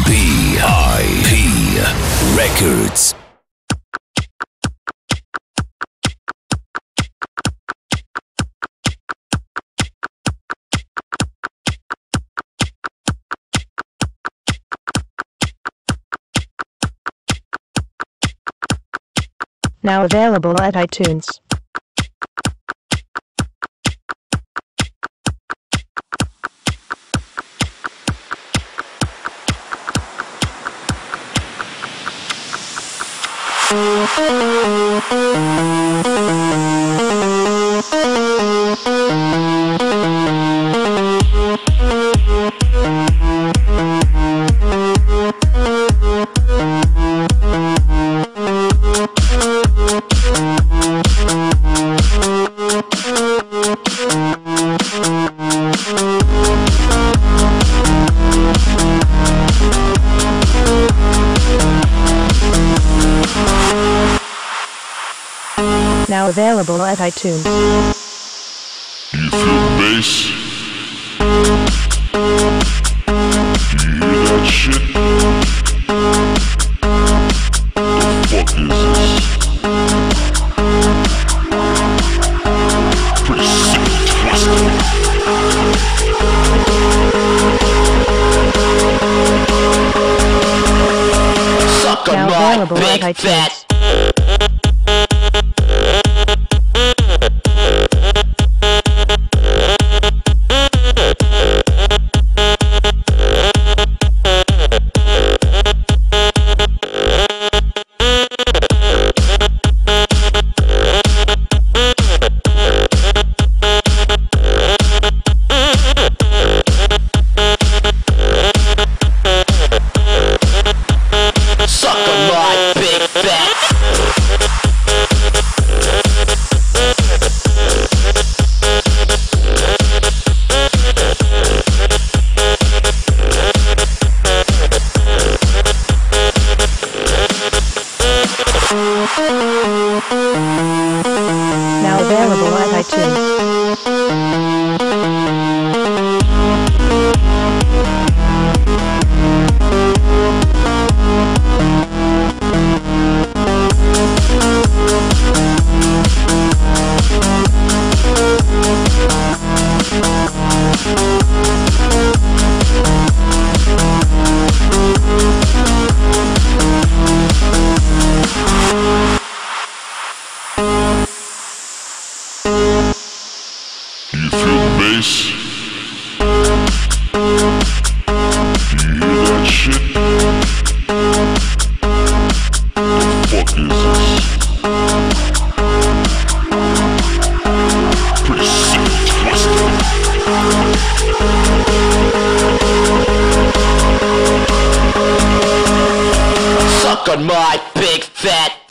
VIP Records. Now available at iTunes. Now available at iTunes. You feel the bass? Do you hear that shit? The fuck is this? Pretty sick and twisted. Suck on Now my available at big iTunes. fat. Now available at iTunes. Do you feel the bass? Do you hear that shit? The fuck is this? Pretty sick and twisted. Suck on my big fat